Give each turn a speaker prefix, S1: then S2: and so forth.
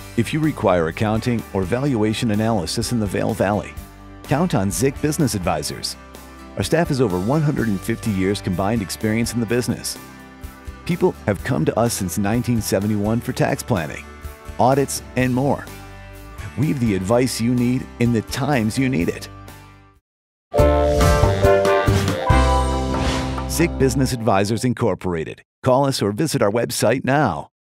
S1: If you require accounting or valuation analysis in the Vail Valley, count on Zick Business Advisors. Our staff has over 150 years combined experience in the business. People have come to us since 1971 for tax planning, audits, and more. We have the advice you need in the times you need it. Zick Business Advisors Incorporated. Call us or visit our website now.